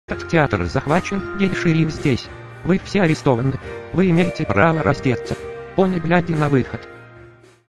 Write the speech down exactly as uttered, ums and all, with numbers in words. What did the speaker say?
Этот театр захвачен, гей-шериф здесь. Вы все арестованы. Вы имеете право раздеться. Пони, глядя на выход.